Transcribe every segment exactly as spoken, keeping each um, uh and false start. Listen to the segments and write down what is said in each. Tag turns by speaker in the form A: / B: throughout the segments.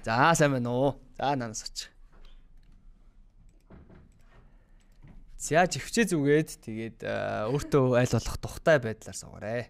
A: За сайн байна уу. За нанас очих. За живчээ зүгээд тэгээд өөртөө айл болох тухтай байдлаар суугаарай.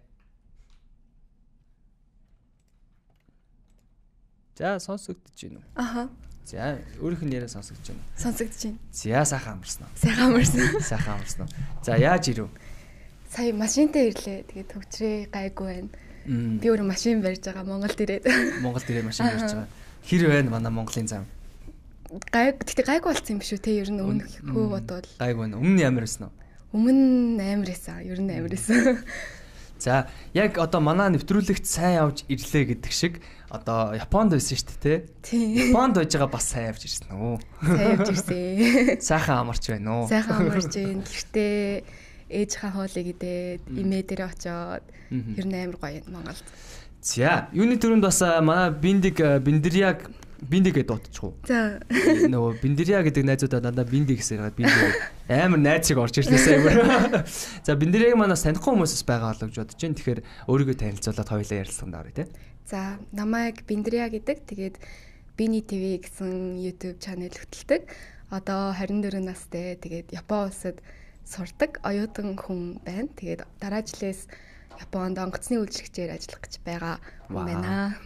A: За сонсогдож байна уу?
B: Аха.
A: За өөрийнх нь яриа сонсогдож байна.
B: Сонсогдож байна.
A: За сайхан амарсан уу?
B: Сайхан амарсан.
A: Сайхан амарсан уу? За яаж ирв?
B: Сая машинтай ирлээ. Тэгээд төгчрээ гайгүй байна. Би өөрөө машин барьж байгаа Монголд ирээд.
A: Монголд ирээд машин барьж байгаа. Хэр байна манай Монголын зам?
B: Гайг гэхдээ гайгүй болсон юм биш үү те ер нь өмнөх хөө бодвол.
A: Гайгүй байна. Өмнө ямар байсан уу?
B: Өмнө амар байсан. Ер нь амар байсан.
A: За яг одоо манай нэвтрүүлэгт сайн явж ирлээ гэдэг шиг одоо Японд байсан шүү дээ
B: тий.
A: Японд байж байгаа бас сайн явж ирсэн үү?
B: Сайн явж ирсэн.
A: Сайхан амарч байна уу?
B: Сайхан амарч байна. Гэхдээ ээжийнхээ хоолыг идээд имээ дээр очоод ер нь амар гоё юм Монголд.
A: За юуны төрөнд бас манай биндэг биндряг биндэг гэдээ дуудчих уу?
B: За
A: нөгөө биндря гэдэг найзуудаа дандаа биндэг гэсэн байгаа биндэг амар найз шиг орж ирсэнээс амар. За биндряг манаас танихгүй хүмүүсс байгаа болов гэж бодож байна. Тэгэхээр өөрийгөө танилцуулаад хоёулаа ярилцсан даа тий.
B: За намайг биндря гэдэг. Тэгээд Bini ти ви гэсэн YouTube channel хөтэлдэг. Одоо двадцать четыре настай. Тэгээд Япон улсад сурдаг оюутан хүн байна. Тэгээд дараа жилээс Японд онгоцны үйлчлэгчээр ажиллах гэж байгаа юм байна.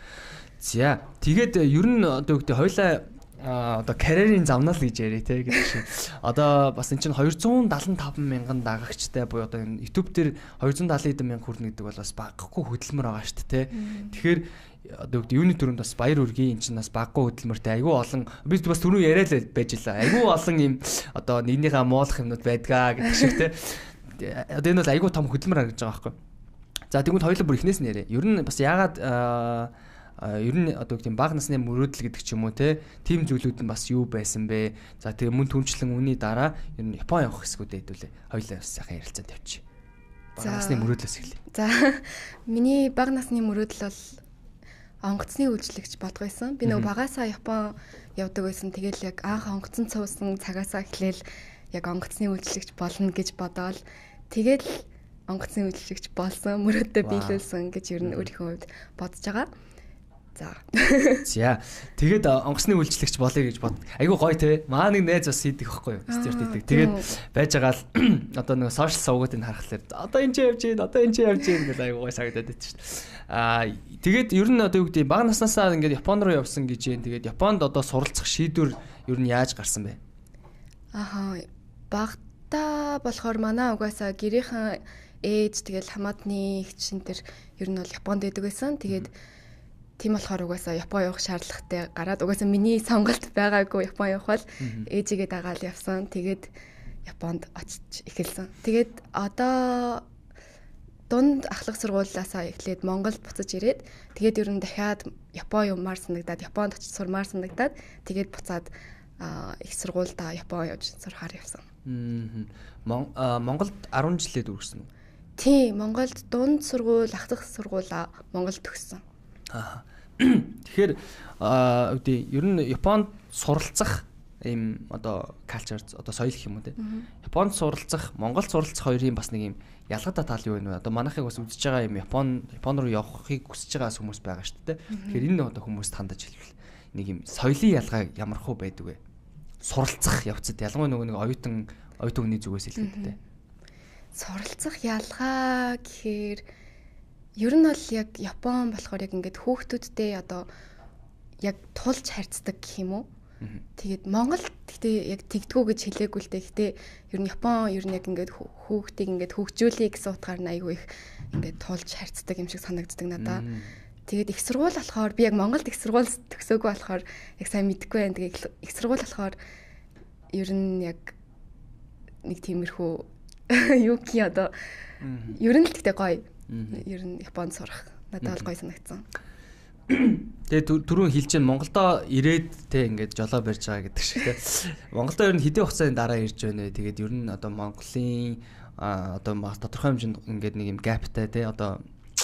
A: За тэгээд ер нь одоо үгтэй хоёлаа одоо карьерийн замнаа л гэж яриа те гэдэг шиг. Одоо бас эн чинь двести семьдесят пять мянган дагагчтай буюу одоо энэ YouTube дээр двести семьдесят мянга хүрнэ гэдэг бол бас багахгүй хөдөлмөр байгаа шүү дээ те. Тэгэхээр одоо үгтэй юуны төрөнд бас баяр үргийн эн чинь бас багахгүй хөдөлмөртэй айгүй олон би бас түрүү яриа л байж лээ. Айгүй олон юм одоо нэгнийхээ муулах юмнууд байдгаа гэдэг шиг те. Одоо энэ бол айгүй том хөдөлмөр харагдаж байгаа байхгүй. За тэгвэл хоёулаа бүр ихнээс нь яриа. Ер нь бас яагаад ер нь одоо тийм бага насны мөрөөдөл гэдэг ч юм уу те тийм зүйлүүд нь бас юу байсан бэ? За тэгээ мөн түнчлэн үний дараа ер нь Япон явах хэсгүүдэд хэдүүлээ. Хоёулаа бас сайхан ярилцаад явчих. Бага насны мөрөөдлөөс эхлэе.
B: За миний бага насны мөрөөдөл бол онгоцны үйлчлэгч болох байсан. Би нөгөө багасаа Япон явдаг байсан. Тэгэл яг анх онгоцон цуусан цагаасаа эхлээл яг онгоцны үйлчлэгч болно гэж бодоол тэгэл онгоцны үйлчлэгч болсон. Мөрөөдөө биелүүлсэн гэж ер нь өөрийнхөө хувьд бодож байгаа. За.
A: За. Тэгээд онгоцны үйлчлэгч болъё гэж бод. Айгу гоё те. Маа нэг найз бас хийдэг байхгүй юу? Стюарт хийдэг. Тэгээд байж байгаа л одоо нэг сошиал сувгуудыг харахлаар одоо энэ ч явж гин, одоо энэ ч явж гин гэж айгу гоё санагдаад байд шүү дээ. Аа тэгээд ер нь одоо юу гэдэг бага наснасаа ингээд Японд руу явсан гэж юм. Тэгээд Японд одоо суралцах шийдвэр ер нь яаж гарсан бэ?
B: Аха. Багтаа болохоор манай угаасаа гэрийнхэн ээж тэгэл хамаатны хчин төр ер нь бол Японд байдаг байсан. Тэгээд тийм болохоор угаасаа Япон явах шаардлагатай гараад угаасаа миний сонголт байгаагүй Япон явах бол ээжигээ дагаал явсан. Тэгээд Японд очиж эхэлсэн. Тэгээд одоо дунд ахлах сургуулиасаа эхлээд Монголд буцаж ирээд тэгээд ер нь дахиад Япон юмар санагдаад Японд очиж сурмаар санагдаад тэгээд буцаад их сургуультай Япон явж сурахаар явсан.
A: Монголд арван жилээ дүүрсэн үү?
B: Тийм, Монголд дунд сургууль, ахлах сургуулаа Монголд төгссөн.
A: Аа. Тэгэхээр аа үгүй ер нь Японд суралцах ийм одоо culture одоо соёл гэх юм уу те. Японд суралцах, Монголд суралцах хоёрын бас нэг ийм ялгаатай тал юу вэ? Одоо манайхыг бас үзэж байгаа юм Япон Япон руу явахыг хүсэж байгаа хүмүүс байгаа шүү дээ. Тэгэхээр энэ одоо хүмүүс тандаж хэлвэл нэг ийм соёлын ялгаа ямар хөө байдаг вэ? Суралцах явцад ялангуяа нөгөө нэг оюутан оюутан хүний зүгээс хэлэхэд те.
B: Суралцах ялгаа гэхээр ер нь бол яг Япон болохоор яг ингээд хүүхдүүдтэй одоо яг тулж харьцдаг гэх юм уу? Тэгээд Монголд гэхдээ яг тэгдгүү гэж хэлээгүй л дээ. Гэхдээ ер нь Япон ер нь яг ингээд хүүхдийг ингээд хөгжүүлэе гэсэн утгаар нь айгүй их ингээд тулж харьцдаг юм шиг санагддаг надаа. Тэгээд их сургууль болохоор би яг Монголд их сургууль төгсөөгүй болохоор яг сайн мэдэхгүй байна. Тэгээд их сургууль болохоор ер нь яг нэг тиймэрхүү юу гэх юм одоо ер нь л тэгтээ гоё. Ер нь Японд сурах надад бол гоё санагдсан.
A: Тэгээ түрүүн хэлж чинь Монголдо ирээд те ингээд жолоо барьж байгаа гэдэг шиг те. Монголдо ер нь хэдийн хугацааны дараа ирж байна вэ? Тэгээд ер нь одоо Монголын одоо тодорхой хэмжээнд ингээд нэг юм гаптай те одоо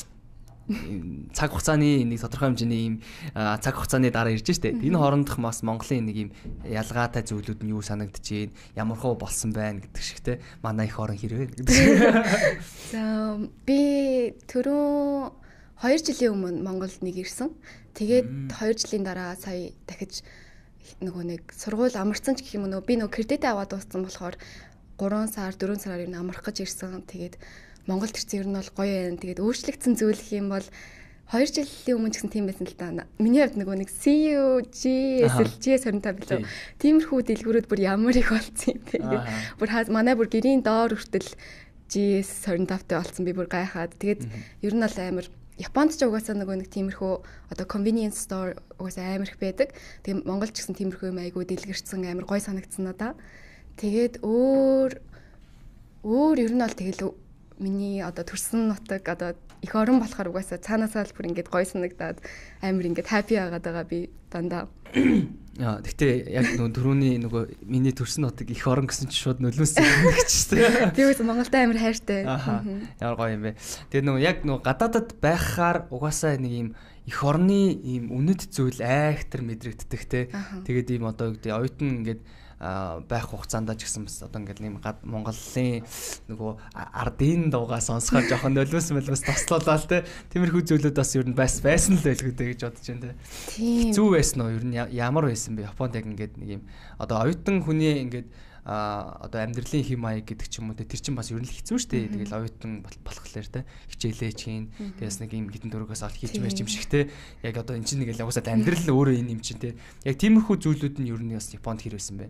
A: цаг хугацааны нэг тодорхой хэмжээний юм цаг хугацааны дараа ирж штэ. Энэ хоорондох бас Монголын нэг юм ялгаатай зүйлүүд нь юу санагдчихээн, ямар хөө болсон байна гэдэг шиг те. Манай их орон хэрвээ гэдэг шиг.
B: За би түрүү хоёр жилийн өмнө Монголд нэг ирсэн. Тэгээд хоёр жилийн дараа сая дахиж нөгөө нэг сургууль амарсан ч гэх юм уу би нөгөө кредит аваад дууссан болохоор гурван сар дөрвөн сараар юу амрах гэж ирсэн. Тэгээд Монголд ирсэн ер нь бол гоё байна. Тэгээд өөрчлөгдсөн зүйл гэх юм бол хоёр жилийн өмнө ч гэсэн тийм байсан л та. Миний хувьд нөгөө нэг си ю джи эс эл джи соринтой билүү. Тиймэрхүү дэлгүүрүүд бүр ямар их болсон юм бэ. Бүр манай бүр гэрийн доор хүртэл джи эс соринтойтой болсон. Би бүр гайхаад. Тэгээд ер нь бол амар Японд ч угаасаа нөгөө нэг тиймэрхүү одоо convenience store угаасаа амар их байдаг. Тэгээд Монголд ч гэсэн тиймэрхүү юм айгуу дэлгэрсэн амар гой санагдсан надаа. Тэгээд өөр өөр ер нь бол тэгэл миний одоо төрсөн нутаг одоо их орон болохоор угаасаа цаанаасаа л бүр ингээд гой санагдаад амар ингээд happy агаад байгаа би дандаа.
A: Яа, гэхдээ яг нөгөө түрүүний нөгөө миний төрсөн нутаг их орон гэсэн чинь шууд нөлөөсөн юм гэжтэй.
B: Тэгээс Монголд амар хайртай.
A: Ямар гоё юм бэ. Тэгээ нөгөө яг нөгөө гадаадад байхаар угаасаа нэг юм их орны ийм үнэт зүйл айхтар мэдрэгддэг те. Тэгээд ийм одоо юу гэдэг оюутан ингээд байх хугацаанд ч гэсэн бас одоо ингээд нэм Монголын нөгөө ардын дуугаа сонсохоор жоохон нөлөөс мөлөөс тослуулаад те тиймэрхүү зүйлүүд бас ер нь бас байсан л байлгүй дээ гэж бодож байна те. Зүв байсан уу ер нь ямар байсан бэ Японд яг ингээд нэг юм одоо оюутан хүний ингээд а одоо амьдралын хэм маяг гэдэг ч юм уу те тэр чинь бас ер нь хэцүү шүү дээ. Тэгэл оюутан болохлээр те хичээлээ чин тэгээс нэг юм хитэн дөрөгөөс олж хийж мэрч юм шиг те яг одоо эн чинь нэг л уусаад амьдрал өөрөө энэ юм чинь те яг тиймэрхүү зүйлүүд нь ер нь бас Японд хэр байсан бэ?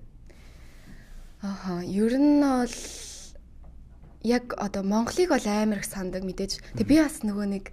B: Аха, ер нь бол яг одоо Монголыг бол амар их сандаг мэдээж. Тэг би бас нөгөө нэг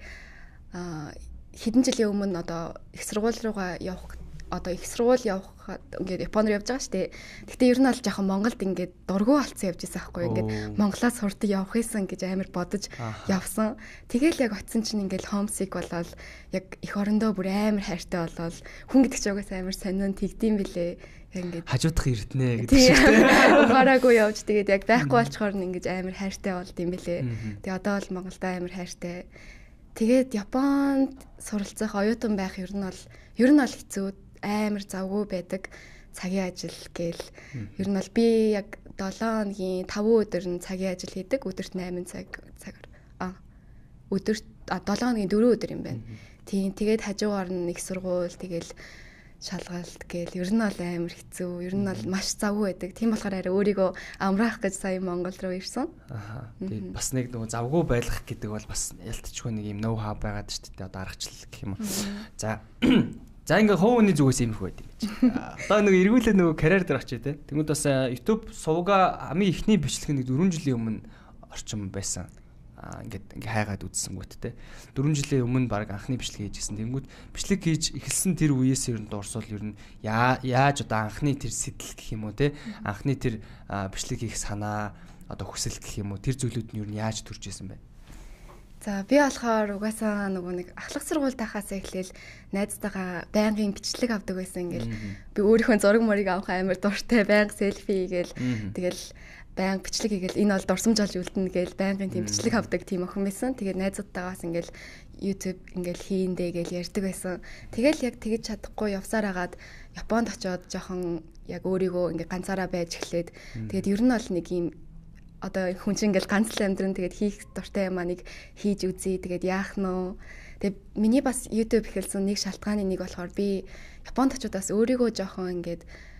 B: хэдэн жилийн өмнө одоо их сургууль руугаа явах одоо их сургууль явах ингээд Японд явж байгаа шүү дээ. Гэхдээ ер нь бол жоохон Монголд ингээд дургу алцсан явж байсан байхгүй. Ингээд Монголоос хурдан явах гэсэн гэж амар бодож явсан. Тэгэл яг очисон чинь ингээд homesick болоод яг их орондоо бүр амар хайртай болоод хүн гэдэг чинь угаасаа амар сонион тэгдэм билээ. Ингээд
A: хажуудах эрдэнэ гэдэг шиг тийм.
B: Гараагүй явж тэгээд яг байхгүй болчхоор нь ингээд амар хайртай болд юм билээ. Тэгээ одоо бол Монголдоо амар хайртай. Тэгээд Японд суралцах оюутан байх ер нь бол ер нь бол хэцүү амар завгүй байдаг цагийн ажил гээл ер нь бол би яг долоо хоногийн таван өдөр нь цагийн ажил хийдэг өдөрт восемь цаг цагаар а өдөрт долоо хоногийн дөрвөн өдөр юм байна. Тийм тэгээд хажуугаар нь их сургууль тэгэл шалгалт гээл ер нь бол амар хэцүү ер нь бол маш завгүй байдаг. Тийм болохоор арай өөрийгөө амраах гэж сая Монгол руу ирсэн.
A: Аа тэгээд бас нэг нөгөө завгүй байх гэдэг бол бас ялтчгүй нэг юм ноу хаа байгаад шүү дээ. Одоо аргачлал гэх юм уу. За За ингээ хуу хүний зүгээс иймэрхүү байд юм чи. Одоо нэг эргүүлээ нөгөө карьер дээр очие те. Тэгмэд бас YouTube сувга амын ихний бичлэг нэг дөрвөн жилийн өмнө орчим байсан. Аа ингээд ингээ хайгаад үзсэнгүүт те. дөрвөн жилийн өмнө баг анхны бичлэг хийжсэн. Тэгмэд бичлэг хийж эхэлсэн тэр үеэс ер нь дуурсвал ер нь яаж одоо анхны тэр сэтэл гэх юм уу те. Анхны тэр бичлэг хийх санаа одоо хүсэл гэх юм уу тэр зүйлүүд нь ер нь яаж төрж исэн бэ?
B: За би болохоор угаасаа нөгөө нэг ахлах сургууль тахаас эхлээл найзтайгаа байнгын бичлэг авдаг байсан. Ингээл би өөрийнхөө зураг мөрийг авах амар дуртай, байнга селфи хийгээл тэгэл байнга бичлэг хийгээл энэ бол дурсамж олж үлдэнэ гээл байнгын тийм бичлэг авдаг тийм охин байсан. Тэгээд найзуудтайгаас ингээл YouTube ингээл хийндээ гээл ярьдаг байсан. Тэгэл яг тэгэж чадахгүй явсаар агаад Японд очиод жоохон яг өөрийгөө ингээ ганцаараа байж эхлээд тэгээд ер нь бол нэг юм одоо хүн чинь ингээл ганц л амьдрын тэгээд хийх дуртай юм аа нэг хийж үзье тэгээд яах нь. Тэгээд миний бас YouTube эхэлсэн нэг шалтгааны нэг болохоор би Японд очиод бас өөрийгөө жоохон ингээд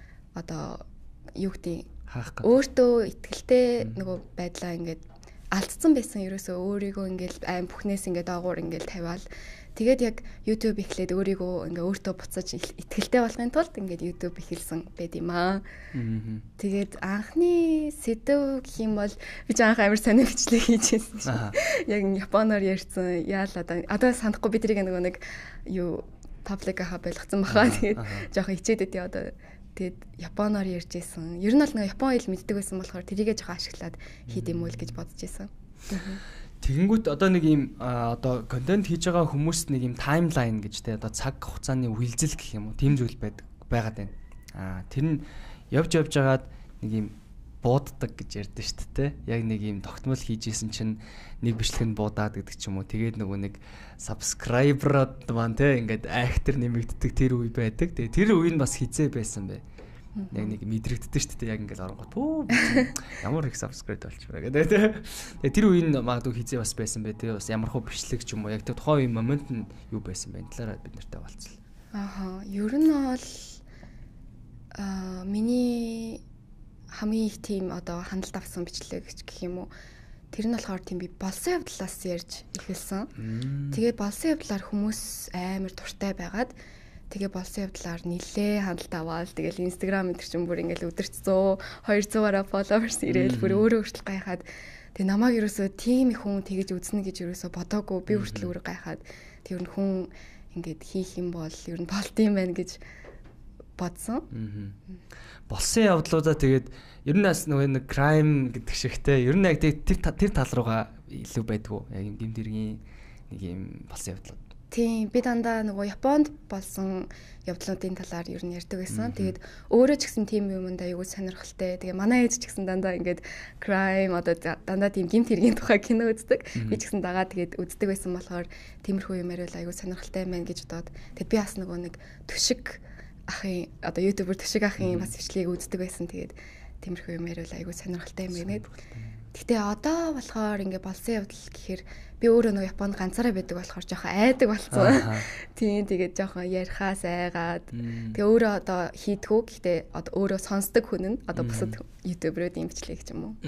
B: одоо юу гэдэг өөртөө ихтэй нөгөө байдлаа ингээд алдсан байсан. Ерөөсөө өөрийгөө ингээд аим бүхнээс ингээд доогуур ингээд тавиал тэгээд яг YouTube эхлээд өөрийгөө ингээ өөртөө буцаж ихтэй болохын тулд ингээд YouTube эхэлсэн байд юм аа. Тэгээд анхны сэдв гэх юм бол би ч анх амар сонир бичлэг хийжсэн чинь яг Японоор ярьсан яалаа одоо санахгүй би тэрийг нөгөө нэг юу паблик хаа байлгацсан баха. Тэгээд жоохон хичээдэд яа одоо тэгээд Японоор ярьжсэн. Ер нь бол нэг Япон хэл мэддэг байсан болохоор тэрийгээ жоохон ашиглаад хийд юм уу л гэж бодож байсан.
A: Тэгэнгүүт одоо нэг юм одоо контент хийж байгаа хүмүүст нэг юм таймлайн гэж те одоо цаг хугацааны үйлзэл гэх юм уу тийм зүйл байдаг байгаад байна. Аа тэр нь явж явж байгаад нэг юм бууддаг гэж ярьдэн шүү дээ. Яг нэг юм тогтмол хийжсэн чинь нэг бичлэг нь буудаад гэдэг ч юм уу. Тэгээд нөгөө нэг subscriber-од маань те ингээд айхтар нэмэгддэг тэр үе байдаг. Тэгээд тэр үе нь бас хизээ байсан бэ. Яг нэг мэдрэгддэг шүү дээ. Яг ингээд оронгот пүү ямар их subscribe болчихваа гэдэг. Тэгээ тэр үеийн магадгүй хизээ бас байсан бай тээ. Бас ямар хөө бичлэг ч юм уу. Яг тэр тухайн үеийн момент нь юу байсан бэ? Талаараа бид нартай болцлоо.
B: Ааха. Ер нь бол аа миний хамгийн их тийм одоо хандлт авсан бичлэг гэх юм уу. Тэр нь болохоор тийм би болсон явдлаас ярьж эхэлсэн. Тэгээд болсон явдлаар хүмүүс амар дуртай байгаад тэгээ болсон явдлаар нилээ хандлт аваад тэгэл Instagram энэ чинь бүр ингээл өдөрт сто двухсот-аараа followers ирээл бүр өөрөө хүртэл гайхаад тэгээ намайг ерөөсөө тийм их хүн тэгэж үзнэ гэж ерөөсөө бодоогүй би хүртэл өөрөө гайхаад тэр нь хүн ингээд хийх юм бол ер нь болт юм байна гэж бодсон.
A: Болсон явдлуудаа тэгээд ер нь бас нөгөө нэг crime гэдэг шигтэй ер нь яг тэр тэр тал руугаа илүү байдгүй. Яг юм гэмтэргийн нэг юм болсон явдлууд.
B: Тийм би дандаа нөгөө Японд болсон явдлуудын талаар ер нь ярьдаг байсан. Тэгээд өөрөө ч гэсэн тийм юмд аягүй сонирхолтой. Тэгээ манай ээж ч гэсэн дандаа ингээд crime одоо дандаа тийм гэмт хэргийн тухай кино үздэг. Би ч гэсэн дагаа тэгээд үздэг байсан болохоор тиймэрхүү юмэр бол аягүй сонирхолтой байна гэж бодоод тэгээд би бас нөгөө нэг төшиг ахын одоо ютубер төшиг ахын бас бичлэгийг үздэг байсан. Тэгээд тиймэрхүү юмэр бол аягүй сонирхолтой юм гээд. Гэтэ одоо болохоор ингээ болсон явдал гэхээр би өөрөө нөгөө Японд ганцаараа байдаг болохоор жоохон айдаг болсон. Тийм тэгээд жоохон ярихаас айгаад тэгээ өөрөө одоо хийдгүү гэхдээ одоо өөрөө сонсдог хүн нь одоо бусад ютуберүүд юм бичлэг ч юм уу.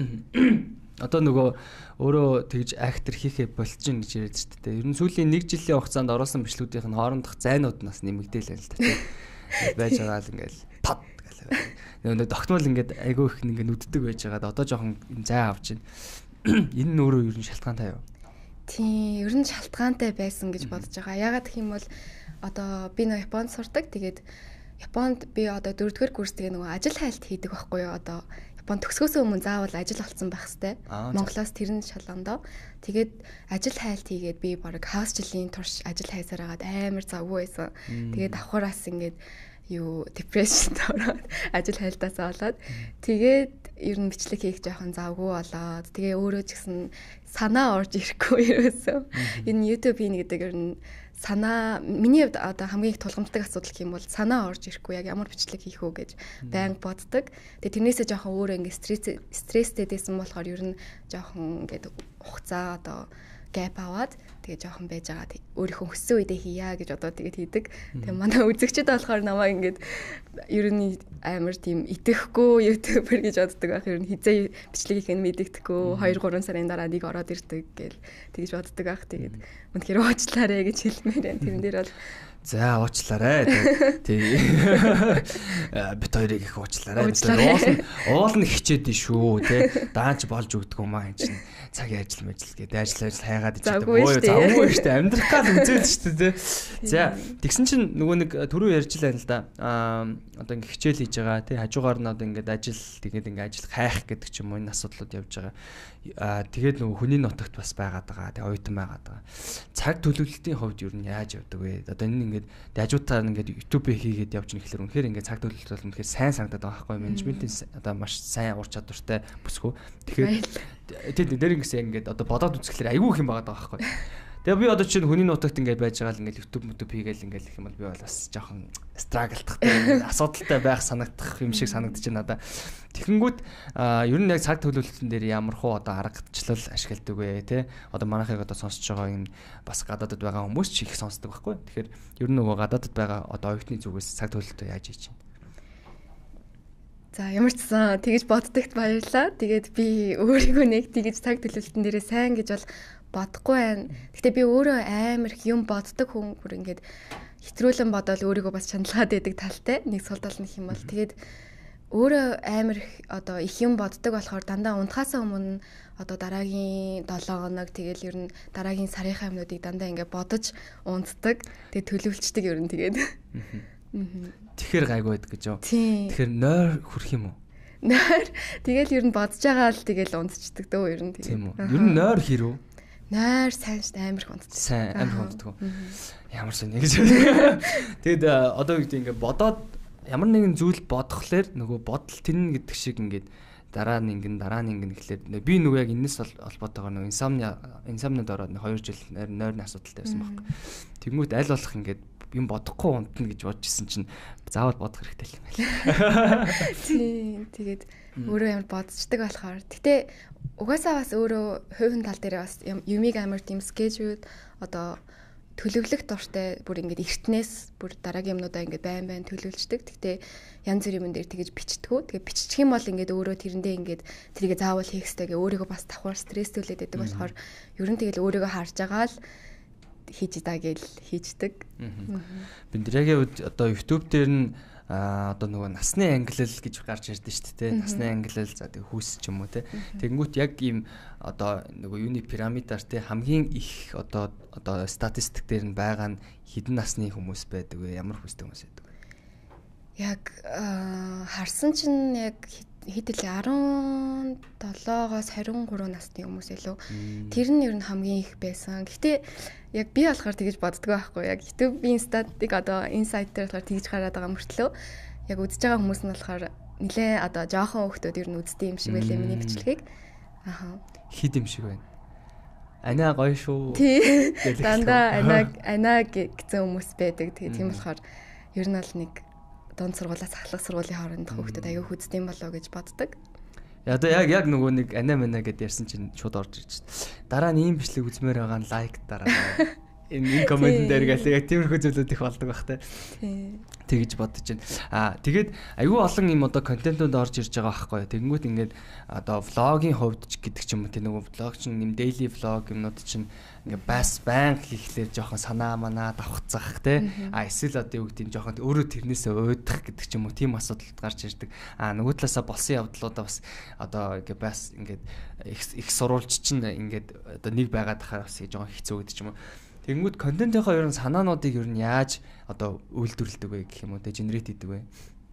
A: Одоо нөгөө өөрөө тэгж актер хийхээ болчихно гэж яриад шүү дээ. Ер нь сүүлийн нэг жилийн хугацаанд оруулсан бичлэгүүдийн хоорондох зайнууд нас нэмэгдээл байл л та. Байж байгаа л ингээл тод гэл. Нөгөө тогтмол ингээд айгүй их ингээд нүддэг байж байгаад одоо жоохон зай авч байна. Энэ нь өөрөө ер нь шалтгаантай юу?
B: Тийм, ер нь шалтгаантай байсан гэж бодож байгаа. Ягаад гэх юм бол одоо би нөө Японд сурдаг. Тэгээд Японд би одоо дөрөвдүгээр курс тэгээ нөгөө ажил хайлт хийдэг байхгүй юу? Одоо Японд төгсгөөсөө өмнө заавал ажил олцсон байх хэвээр. Монголоос тэр нь шалгандаа. Тэгээд ажил хайлт хийгээд би баг хагас жилийн турш ажил хайсаар агаад амар завгүй байсан. Тэгээд давхараас ингээд юу депрешнд ороод ажил хайлтаасаа болоод тэгээд ер нь бичлэг хийх жоохон завгүй болоод тэгээ өөрөө ч гэсэн санаа орж ирэхгүй ерөөсөө. Энэ YouTube хийнэ гэдэг ер нь санаа миний хувьд одоо хамгийн их тулгамддаг асуудал гэх юм бол санаа орж ирэхгүй яг ямар бичлэг хийх үү гэж байнга боддог. Тэгээ тэрнээсээ жоохон өөрөө ингээ стресс стресстэй дэсэн болохоор ер нь жоохон ингээд хугацаа одоо гэп аваад тэгээ жоохон байж байгаа. Өөрийнхөө хүссэн үедээ хийя гэж одоо тэгээд хийдэг. Тэгээ манай үзэгчд болохоор намайг ингээд ер нь амар тийм итгэхгүй ютубер гэж боддог байх. Ер нь хизээ бичлэг хийх нь мэдэгдэхгүй хоёр гурван сарын дараа нэг ороод ирдэг гэл тэгж боддог байх. Тэгээд үнэхээр уучлаарай гэж хэлмээр байна. Тэрэн дээр бол
A: за уучлаарай. Тий. Бит хоёрыг их уучлаарай. Уулын уулын хичээдэн шүү, тий. Даанч болж өгдөг юм аа энэ чинь. Цагийн ажил мэжил гэдэг ажил ажил хайгаад ичдэг. Боо завгүй шүү дээ. Амьдрах гал үзээд шүү дээ. За тэгсэн чинь нөгөө нэг түрүү ярьж лээ л да. Аа одоо ингээ хичээл хийж байгаа, тий. Хажуугаар нь одоо ингээд ажил тэгээд ингээ ажил хайх гэдэг ч юм уу энэ асуудлууд явж байгаа. Аа тэгээд нөгөө хүний нутагт бас байгаад байгаа. Тэгээ оюутан байгаад байгаа. Цаг төлөвлөлтийн хувьд юу нь яаж явдаг вэ? Одоо энэ ингээд дажуудаа ингээд YouTube хийгээд явж байгаа гэхэлэр үнэхээр ингээд цаг төлөвлөлт бол үнэхээр сайн санагдаад байгаа байхгүй менежментийн одоо маш сайн ур чадвартай бүсгүй. Тэгэхээр тэд нэр ингэсэн ингээд одоо бодоод үзэхлээр айгүй их юм байгаа байхгүй. Тэгээ би одоо чинь хүний нутагт ингээд байж байгаа л ингээд YouTube YouTube хийгээл ингээд их юм бол би бол бас жоохон страглдахтай асуудалтай байх санагдах юм шиг санагдаж байна надаа. Тэгэнгүүт ер нь яг цаг төлөвлөлтөн дээр ямар хуу одоо аргачлал ашигладаг вэ те одоо манайхыг одоо сонсож байгаа юм бас гадаадд байгаа хүмүүс ч их сонсдог байхгүй. Тэгэхээр ер нь нөгөө гадаадд байгаа одоо оюутны зүгээс цаг төлөвлөлтөө яаж хийж байна?
B: За ямар ч сан тэгэж боддогт баярлаа. Тэгээд би өөрийгөө нэг тэгэж цаг төлөвлөлтөн дээрээ сайн гэж бол бодохгүй байна. Гэтэ би өөрөө амар их юм боддог хүн бүр ингээд хэтрүүлэн бодоод өөрийгөө бас чангалгаад байдаг талтай. Нэг сул тал нь хэм бол тэгээд өөрөө амар их одоо их юм боддог болохоор дандаа унтахаасаа өмнө одоо дараагийн долоо хоног тэгэл ер нь дараагийн сарынхаа юмнуудыг дандаа ингээд бодож унтдаг. Тэгээд төлөвлөждөг ер нь тэгээд.
A: Тэгэхээр гайгүй байдаг гэж юу? Тэгэхээр нойр хүрх юм уу?
B: Нойр тэгэл ер нь бодож байгаа л тэгэл унтчихдаг дөө ер нь тэгээд.
A: Тийм үү. Ер нь нойр хэрв?
B: Нойр сайн ш амар их унтдаг.
A: Сайн амар их унтдаг. Ямар сони гэж. Тэгэд одоо юу гэдэг ингээд бодоод ямар нэгэн зүйл бодхолоор нөгөө бодол тэн гэдэг шиг ингээд дараа нь ингэн дараа нь ингэн гэхлээр би нөгөө яг энэс холбоотойгоор нөгөө инсомниа инсомниад ороод хоёр жил нойрны асуудалтай байсан байхгүй. Тэгмүүд аль болох ингээд юм бодохгүй унтна гэж бодчихсон чинь заавал бодох хэрэгтэй юм байна.
B: Тийм тэгээд өөрөө ямар бодцдаг болохоор гэтээ угаасаа бас өөрөө хувийн тал дээр бас юмыг амар тийм schedule одоо төлөвлөх дуртай бүр ингээд эртнээс бүр дараагийн юмнуудаа ингээд байн байн төлөвлөждөг. Гэтээ янз бүрийн юм дээр тэгэж бичдэггүй. Тэгээ биччих юм бол ингээд өөрөө тэрэндээ ингээд тэрийг заавал хийх хэрэгтэй гэ өөрийгөө бас давхар стресстүүлээд байдаг болохоор ер нь тэгэл өөрийгөө харж байгаа л хийж даа гэл хийждэг.
A: Биндрягийн үед одоо YouTube дээр нь а одоо нөгөө насны ангиллал гэж гарч ирдэ шүү дээ. Насны ангиллал за тэг хүүс ч юм уу те. Тэнгүүт яг ийм одоо нөгөө юуны пирамидаар те хамгийн их одоо одоо статистик дээр нь байгаа нь хэдэн насны хүмүүс байдаг вэ? Ямар хүстэй хүмүүс байдаг вэ?
B: Яг харсан чинь яг хэд л арван долоогоос харин гурван насны хүмүүс илүү. Тэр нь ер нь хамгийн их байсан. Гэхдээ яг би болохоор тэгэж боддгоо байхгүй. Яг YouTube-ийн статистик одоо инсайт дээр болохоор тэгж гараад байгаа мөртлөө яг үзэж байгаа хүмүүс нь болохоор нэлээ одоо жоохон хүүхдүүд ер нь үздэг юм шиг байлээ миний бичлэгийг. Аха.
A: Хид юм шиг байна. Анаа гоё шүү.
B: Тий. Дандаа анаа анаа гэсэн хүмүүс байдаг. Тэгээ тийм болохоор ер нь бол нэг дунд сургуулиас ахлах сургуулийн хооронд хүүхдүүд аягүй хүздэм болоо гэж боддог.
A: Одоо яг яг нөгөө нэг анаа мана гэдээ ярьсан чинь шууд орж ирж байна. Дараа нь ийм бичлэг үзмээр байгаа нь лайк дараа. Энэ коммент дээр гэлээ яг тиймэрхүү зүйлүүд их болдог бах те. Тэгэж бодож байна. Аа тэгээд аюу олон юм одоо контентууд орж ирж байгаа байхгүй. Тэгэнгүүт ингээд одоо влогийн хувьд ч гэдэг ч юм уу те нөгөө влог чинь нэм daily vlog юмнууд чинь ингээд бас баян хийхлээр жоохон санаа манаа давхцах те. А эсвэл одоо юу гэдэг нь жоохон өөрөө тэрнээсээ уйдах гэдэг ч юм уу тийм асуудалд гарч ирдэг. А нөгөө талаасаа болсон явдлуудаа бас одоо ингээд бас ингээд их сурвалж чинь ингээд одоо нэг байгаад хахаар бас жоохон хэцүү гэдэг ч юм уу. Тэгэнгүүт контентынхаа ер нь санаануудыг ер нь яаж одоо үйлдвэрлэдэг вэ гэх юм уу те генерейт хийдэг вэ?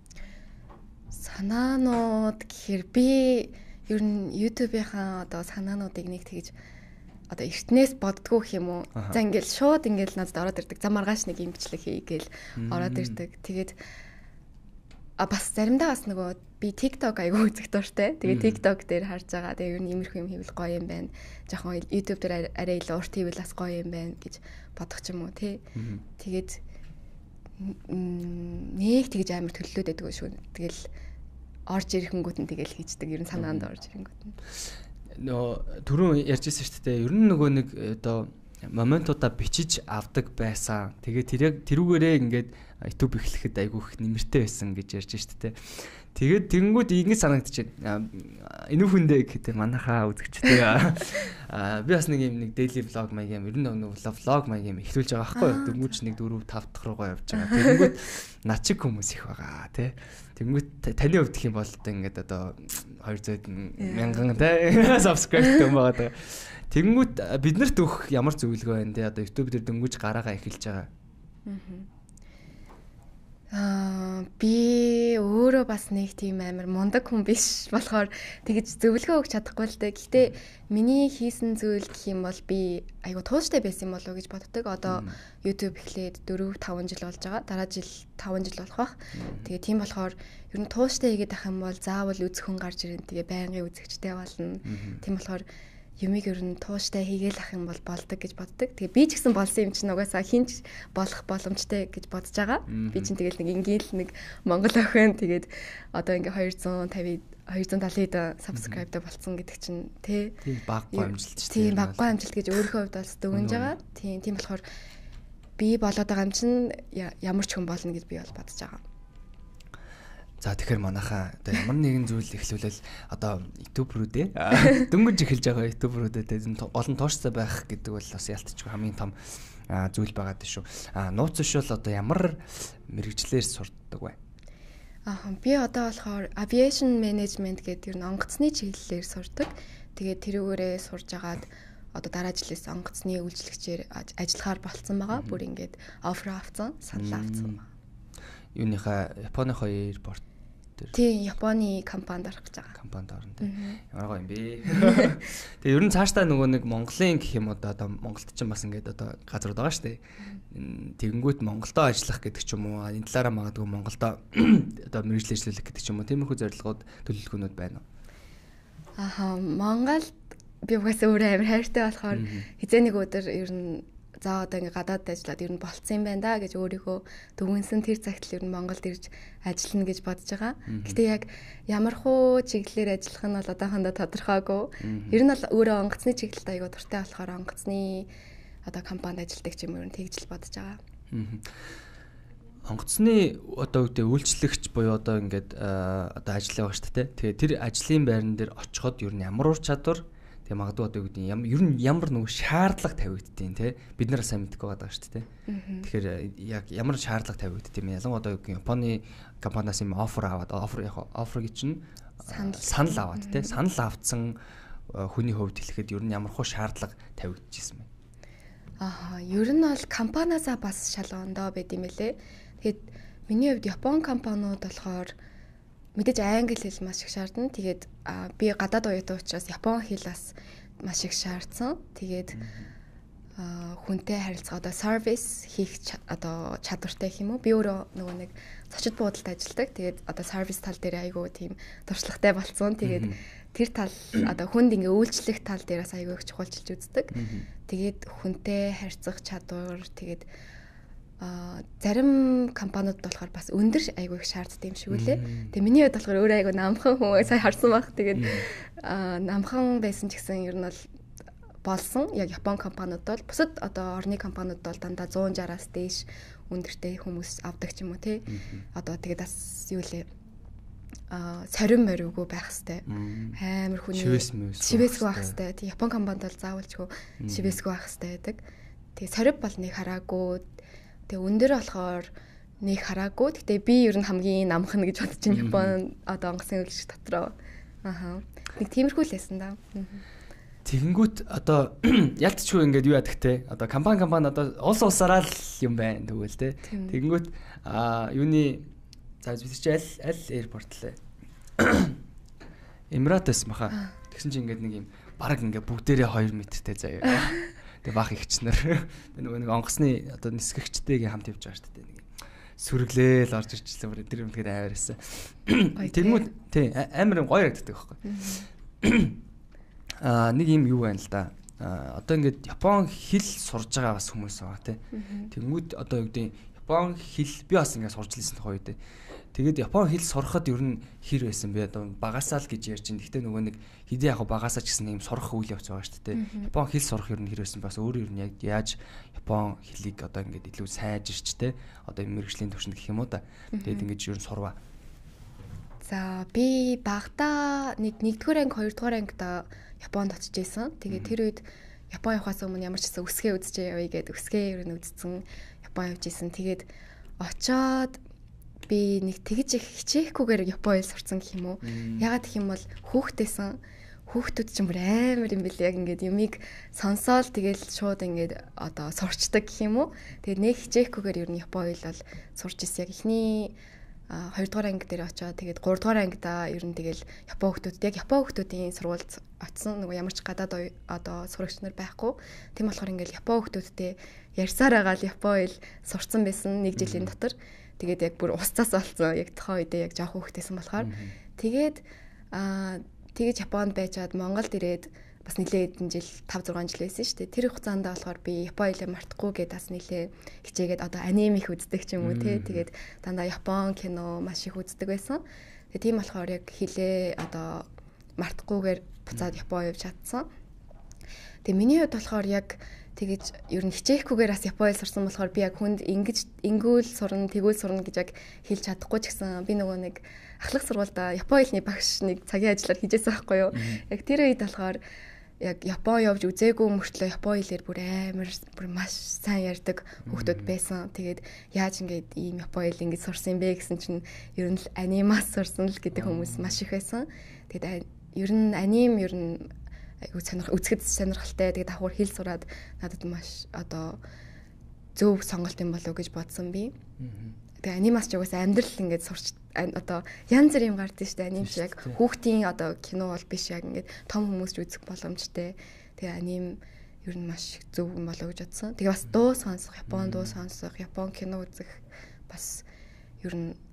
B: Санаанууд гэхээр би ер нь YouTube-ийнхаа одоо санаануудыг нэг тэгж одоо эртнээс боддгоо гэх юм уу. За ингээл шууд ингээл надад ороод ирдэг. За маргааш нэг юм бичлэг хий гээл ороод ирдэг. Тэгээд а бас заримдаа бас нөгөө би TikTok айгүй үзэх дуртай. Тэгээ TikTok дээр харж байгаа. Тэгээ ер нь иймэрхүү юм хийвэл гоё юм байна. Жохон YouTube дээр арай илүү урт хийвэл бас гоё юм байна гэж бодох ч юм уу тий. Тэгээд нэг тэгж амар төлөлөөд байдаг шүү. Тэгэл орж ирэхэнгүүт нь тэгэл хийждэг. Ер нь санаанд орж ирэхэнгүүт нь.
A: Нөө түрүүн ярьжсэн шүү дээ. Ер нь нөгөө нэг одоо моментуудаа бичиж авдаг байсан. Тэгээ тэрэг тэрүүгээрээ ингээд YouTube эхлэхэд айгүй их нэмэртэй байсан гэж ярьж шүү дээ. Тэгээд тэгэнгүүт ингэж санагдчихэв. Энэ хүндээ гэдэг манайхаа үзэгчтэй. Аа би бас нэг юм нэг daily vlog маяг юм ер нь нэг vlog маяг юм эхлүүлж байгаа байхгүй юу. Дөнгөж нэг дөрөв тав дахь руугаа явж байгаа. Тэгэнгүүт над чиг хүмүүс их байгаа тий. Тэгэнгүүт таны хувьд гэх юм бол одоо ингээд одоо двести мянган тий subscribe юм байгаа. Тэгэнгүүт биднэрт өгөх ямар зөвлөгөө байна те одоо YouTube дээр дөнгөж гараагаа эхэлж байгаа.
B: Аа би өөрөө бас нэг тийм амар мундаг хүн биш болохоор тэгэж зөвлөгөө өгч чадахгүй л дээ. Гэхдээ миний хийсэн зүйл гэх юм бол би айгу тууштай байсан юм болов уу гэж боддог. Одоо YouTube эхлээд дөрөв таван жил болж байгаа. Дараа жил таван жил болох бах. Тэгээ тийм болохоор ер нь тууштай хийгээд ах юм бол заавал үзэх хүн гарч ирэн тэгээ байнгын үзэгчтэй болно. Тийм болохоор юмыг ер нь тууштай хийгээл ах юм бол болдог гэж боддог. Тэгээ би ч гэсэн болсон юм чинь угаасаа хинч болох боломжтой гэж бодож байгаа. Би чинь тэгэл нэг ингээл нэг Монгол охин тэгээд одоо ингээ двести пятьдесят двести талид subscribe-тай болсон гэдэг чинь тий.
A: Тийм баггүй амжилт шүү дээ.
B: Тийм баггүй амжилт гэж өөрийнхөө хувьд бас дүгнж байгаа. Тийм тийм болохоор би болоод байгаа юм чинь ямар ч хүн болно гэж би бол бодож байгаа.
A: За тэгэхээр манайхаа одоо ямар нэгэн зүйл эхлүүлэл одоо YouTube рүү дээ дөнгөж эхэлж байгаа YouTube рүү дээ олон тууштай байх гэдэг бол бас ялтчгүй хамгийн том зүйл байгаа дээ шүү. А нууц шил одоо ямар мэрэгчлэр сурдаг вэ?
B: Аа би одоо болохоор aviation management гэдэг ер нь онгоцны чиглэлээр сурдаг. Тэгээд тэрүүгээрээ сурж агаад одоо дараа жилээс онгоцны үйлчлэгчээр ажиллахаар болцсон байгаа. Бүр ингээд оффер авсан, санал авсан байна.
A: Юуныхаа Японыхоо airport дээр.
B: Тийм, Японы компанид орох гэж байгаа.
A: Компанид орно тийм. Ямар гоё юм бэ. Тэгээ ер нь цаашдаа нөгөө нэг Монголын гэх юм одоо Монголд ч бас ингээд одоо газрууд байгаа шүү дээ. Тэгэнгүүт Монголдо ажиллах гэдэг ч юм уу, энэ талаараа магадгүй Монголдо одоо мэргэжил ажиллах гэдэг ч юм уу, тиймэрхүү зорилгоод төлөвлөгөөнүүд байна уу?
B: Аха, Монголд би угаасаа өөрөө амар хайртай болохоор хизээ нэг өдөр ер нь за одоо ингээ гадаад ажиллаад ер нь болцсон юм байна да гэж өөрийгөө дүгнсэн тэр цагт л ер нь Монголд ирж ажиллана гэж бодож байгаа. Гэтэ яг ямар хуу чиглэлээр ажиллах нь бол одоохондоо тодорхойгүй. Ер нь бол өөрөө онгоцны чиглэлд аягүй дуртай болохоор онгоцны одоо компанид ажилладаг ч юм уу тэгж л бодож байгаа.
A: Онгоцны одоо үгтэй үйлчлэгч буюу одоо ингээд одоо ажиллаа байгаа шүү дээ. Тэгээ тэр ажлын байран дээр очиход ер нь ямар ур чадвар тэгээ магадгүй одоо үгтэй ямар ер нь ямар нэг шаардлага тавигддیں۔ Тэ бид нар сайн мэдгүй байгаа шүү дээ. Тэгэхээр яг ямар шаардлага тавигддیں۔ юм ялангуяа одоо үгтэй Японы компаниас юм офер аваад офер яг офер гэж нь санал аваад тэ санал авцсан хүний хувьд хэлэхэд ер нь ямар хөө шаардлага тавигдчихсэн бэ?
B: Аа ер нь бол компаниасаа бас шалгоондоо байд юм лээ. Тэгээд миний хувьд Япон компаниуд болохоор мэдээж англи хэл маш их шаардна. Тэгээд би гадаад оюутан учраас Япон хэл бас маш их шаардсан. Тэгээд хүнтэй харилцаа одоо сервис хийх одоо чадвартай гэх юм уу? Би өөрөө нөгөө нэг зочид буудалд ажилладаг. Тэгээд одоо сервис тал дээр айгүй тийм туршлагатай болцсон. Тэгээд тэр тал одоо хүнд ингээ үйлчлэх тал дээрээс айгүй их чухалчилж үздэг. Тэгээд хүнтэй харьцах чадвар тэгээд а зарим компаниуд болохоор бас өндөр айгүй их шаарддаг юм шиг үлээ. Тэгээ миний хувьд болохоор өөрөө айгүй намхан хүн сая харсан баг. Тэгээд намхан байсан ч гэсэн ер нь бол болсон. Яг Япон компаниуд бол бусад одоо орны компаниуд бол дандаа one sixty-аас дээш өндөртэй хүмүүс авдаг ч юм уу тий. Одоо тэгээд бас юу лээ а сарим морьгүй байх хэвээр амар хүний шивэсгүй байх хэвээр. Тэг Япон компанид бол заавалчгүй шивэсгүй байх хэвээр байдаг. Тэгээ сарив бол нэг хараагүй. Тэгээ өндөр болохоор нэг хараагүй. Гэтэ би ер нь хамгийн намхан гэж бодож байна Япон одоо онгоцны үйлчлэг дотроо. Аха. Нэг тиймэрхүү л байсан да.
A: Тэгэнгүүт одоо ялтчгүй ингээд юу яадаг те. Одоо компани компани одоо улс улсаараа л юм байна тэгвэл те. Тэгэнгүүт а юуны за бид чи аль аль аэропорт лээ. Эмиратс маха. Тэгсэн чи ингээд нэг юм баг ингээд бүгдээрээ two метртэй заяа. Тэгээ бах ихчнэр. Би нөгөө нэг онгоцны одоо нисгэгчтэйгээ хамт явж байгаа шүү дээ. Нэг сүрглээл орж ирчихсэн бүр тэр юм тэгээд аваар байсан. Тэгмүүд тий амар гоё ярагддаг байхгүй. Аа нэг юм юу байна л да. Аа одоо ингээд Япон хэл сурж байгаа бас хүмүүс байгаа тий. Тэгмүүд одоо юу гэдэг Япон хэл би бас ингээд сурж лсэн тухай үү. Тэгээд Япон хэл сурахад ер нь хэр байсан бэ? Одоо багасаа л гэж ярьж байна. Гэхдээ нөгөө нэг хэдий яг багасаа ч гэсэн юм сурах үйл явц байгаа шүү дээ. Япон хэл сурах ер нь хэр байсан бас өөрөө ер нь яг яаж Япон хэлийг одоо ингээд илүү сайжирч те одоо мэрэгжлийн төвшөнд гэх юм уу да. Тэгээд ингээд ер нь сурваа.
B: За би багтаа нэг нэгдүгээр анги хоёрдугаар ангида Японд очиж исэн. Тэгээд тэр үед Япон явахаас өмнө ямар ч гэсэн үсгээ үзчихээ явъя гэдэг үсгээ ер нь үзсэн. Япон явж исэн. Тэгээд очоод би нэг тэгж их хичээхгүйгээр Япон хэл сурсан гэх юм уу. Ягаад гэх юм бол хүүхдээсэн хүүхдүүд ч юм бүр амар юм бэл яг ингээд юмыг сонсоол тэгэл шууд ингээд одоо сурчдаг гэх юм уу. Тэгээд нэг хичээхгүйгээр ер нь Япон хэл бол сурч ирсэн. Яг эхний хоёрдугаар анги дээр очоод тэгээд гуравдугаар ангидаа ер нь тэгэл Япон хүүхдүүд яг Япон хүүхдүүдийн сургуульд очсон. Нөгөө ямар ч гадаад одоо сурагч нар байхгүй. Тийм болохоор ингээд Япон хүүхдүүдтэй ярьсаар байгаа л Япон хэл сурцсан байсан нэг жилийн дотор. Тэгээд яг бүр устцаас олцсон. Яг тохоо үедээ яг жоох хүүхдээсэн болохоор тэгээд аа тэгэж Японд байжгаад Монголд ирээд бас нэлээд хэдэн жил five six жил байсан шүү дээ. Тэр хугацаанд болохоор би Япон хэлээ мартахгүй гэдээ бас нэлээ хичээгээд одоо анime их үздэг ч юм уу тий. Тэгээд дандаа Япон кино маш их үздэг байсан. Тэгээд тийм болохоор яг хэлээ одоо мартахгүйгээр буцаад Япон явж чадсан. Тэгээд миний хувьд болохоор яг тэгэж ер нь хичээхгүйгээр бас Япон хэл сурсан болохоор би яг хүнд ингэж ингүүл сурна, тэгүүл сурна гэж яг хэлж чадахгүй ч гэсэн би нөгөө нэг ахлах сургуульд Япон хэлний багш нэг цагийн ажиллаар хийжсэн байхгүй юу. Яг тэр үед болохоор яг Япон явж үзээгүй мөртлөө Япон хэлээр бүр амар бүр маш сайн ярьдаг хүүхдүүд байсан. Тэгээд яаж ингэж ийм Япон хэл ингэж сурсан юм бэ гэсэн чинь ер нь л анимаас сурсан л гэдэг хүмүүс маш их байсан. Тэгээд ер нь аним ер нь айгу сонирх үзэхэд сонирхолтой. Тэгээд давхар хэл сураад надад маш одоо зөв сонголт юм болов уу гэж бодсон би. Тэгээ анимаас ч угаасаа амьдрал ингээд сурч одоо янз бүр юм гардаг шүү дээ. Аним шиг яг хүүхдийн одоо кино бол биш яг ингээд том хүмүүс ч үзэх боломжтой. Тэгээ аним ер нь маш зөв юм болов уу гэж бодсон. Тэгээ бас дуу сонсох, Япон дуу сонсох, Япон кино үзэх бас ер нь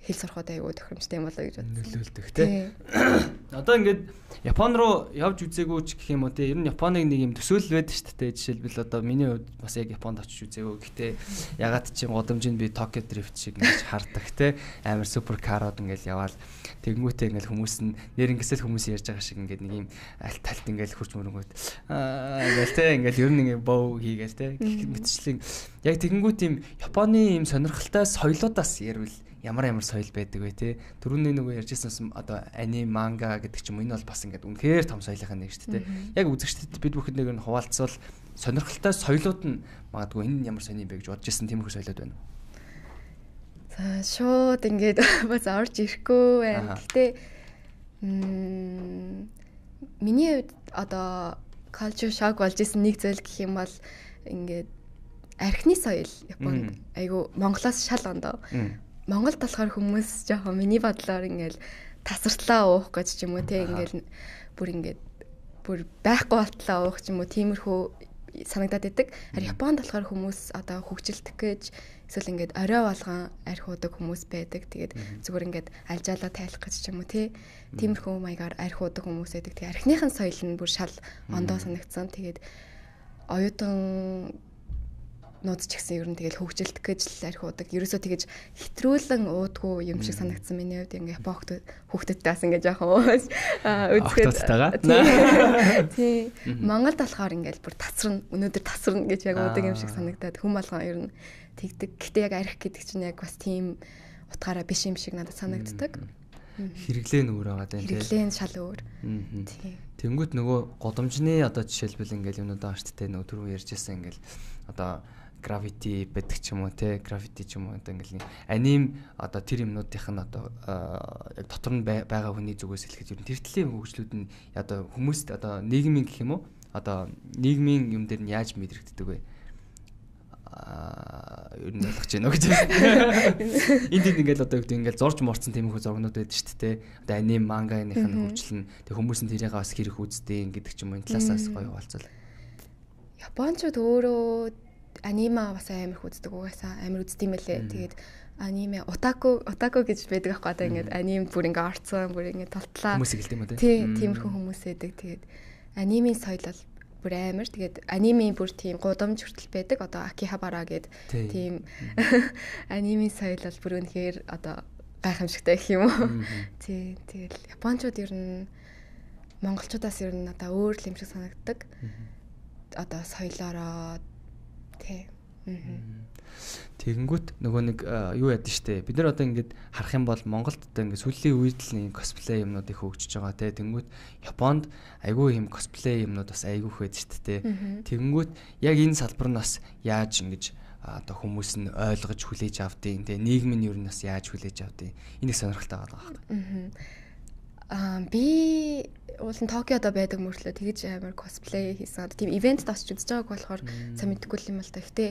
B: хэл сурах удаа айгүй тохиромжтой юм болоо гэж бодсон.
A: Нөлөөлдөг тий. Одоо ингээд Япон руу явж үзээгүй ч гэх юм уу тий. Ер нь Японыг нэг юм төсөөлөл байдаг шүү дээ. Жишээлбэл одоо миний хувьд бас яг Японд очиж үзээгүй. Гэхдээ ягаад чи годомжинд би Tokyo Drift шиг ингэж хардаг тий. Амар супер карод ингээд яваал тэгэнгүүтээ ингээд хүмүүс нь нэр ингэсэл хүмүүс ярьж байгаа шиг ингээд нэг юм аль талт ингээд хурж мөрөнгөд аа ингээд тий. Ингээд ер нь ингээд боw хийгээл тий. Мэтчлэн яг тэгэнгүүт юм Японы юм сонирхолтой соёлоодаас ярил ямар ямар соёл байдаг вэ те түрүүний нөгөө ярьжсэн одоо аним манга гэдэг ч юм уу энэ бол бас ингээд үнэхээр том соёлынхаа нэг шүү дээ яг үзэгчдэд бид бүхэнд нэг нь хуваалцвал сонирхолтой соёлууд нь магадгүй энэ ямар сони юм бэ гэж бодож ирсэн тиймэрхүү соёлууд байна.
B: За шууд ингээд бас орж ирэхгүй байна. Гэтэ м миний хувьд одоо culture shock болж исэн нэг зүйл гэх юм бол ингээд архины соёл Японд айгу Монголоос шал ондоо. Монголд болохоор хүмүүс жоохон миний бодлоор ингээл тасартлаа уух гэж ч юм уу те ингээл бүр ингээд бүр байхгүй болтлоо уух ч юм уу тиймэрхүү санагдаад байдаг. Харин Японд болохоор хүмүүс одоо хөгжилдөх гэж эсвэл ингээд орой болгон арх уудаг хүмүүс байдаг. Тэгээд зүгээр ингээд алжаалаа тайлах гэж ч юм уу те тиймэрхүү маягаар арх уудаг хүмүүс байдаг. Тэгээд архиныхын соёл нь бүр шал ондоо санагдсан. Тэгээд оюутан нууц ч гэсэн ер нь тэгэл хөгжилдөх гэж л арх уудаг. Ерөөсөө тэгэж хэтрүүлэн уудгүй юм шиг санагдсан миний хувьд. Ингээ Япон хүүхдүүдтэй бас ингээ жоохон
A: үзэхэд
B: тий. Монголд болохоор ингээл бүр тасарна. Өнөөдөр тасарна гэж яг уудаг юм шиг санагдаад хүм болгон ер нь тэгдэг. Гэтэ яг арх гэдэг чинь яг бас тийм утгаараа биш юм шиг надад санагддаг.
A: Хэрэглээ нүүр байгаа даа тий.
B: Хэрэглээ шал өөр. Тий.
A: Тэнгүүт нөгөө годомжны одоо жишээлбэл ингээл юмнуудаа штэ нөгөө түрүү ярьжсэн ингээл одоо Gravity байдаг ч юм уу те Gravity ч юм уу одоо ингээл аним одоо тэр юмнуудынх нь одоо яг дотор нь байгаа хүний зүгээс хэлэхэд ер нь тэр төрлийн хөгжлүүд нь одоо хүмүүст одоо нийгмийн гэх юм уу одоо нийгмийн юм дээр нь яаж мэдрэгддэг вэ? Аа ер нь ойлгож байна уу гэж. Энд ингээл одоо ингээл зорж морцсон тиймэрхүү зургнууд байдаг шүү дээ. Одоо аним манганых нь хөгжлөн тэг хүмүүс нь тэрийг бас хэрэг үздэг гэдэг ч юм уу энэ талаасаас гоё хуваалцвал.
B: Япончууд өөрөө анима бас амар үздэг угаасаа амар үздэг юм лээ. Тэгээд аниме отаку отаку гэж байдаг аахгүй одоо ингээд аним бүр ингээд орцсон бүр ингээд толтлаа
A: хүмүүс хэлдэг юм уу
B: тий тиймэрхүү хүмүүс байдаг. Тэгээд анимын соёл бол бүр амар. Тэгээд анимын бүр тийм гудамж хүртэл байдаг. Одоо Акихабара гэдэг тийм анимын соёл бол бүр үнэхээр одоо гайхамшигтай гэх юм уу. Тий тэгэл японочууд ер нь монголчуудаас ер нь одоо өөр л юм шиг санагддаг. Одоо соёлоороо тий.
A: Тэгэнгүүт нөгөө нэг юу яд штэ бид нар одоо ингээд харах юм бол Монголд одоо ингээд сүүлийн үед л нэг косплей юмнууд их хөгжиж байгаа те тэгэнгүүт Японд айгүй юм косплей юмнууд бас айгүй их байдаг штэ те тэгэнгүүт яг энэ салбар нь бас яаж ингэж одоо хүмүүс нь ойлгож хүлээж авдیں۔ Тэ нийгэм нь юу нь бас яаж хүлээж авдیں۔ Энийг сонирхолтой байгаа байна.
B: Аа би уулын Токиодо байдаг мөртлөө тэгэж амар косплей хийсэн. Тийм ивент тасч үзэж байгааг болохоор сайн мэдэхгүй юм л та. Гэтэ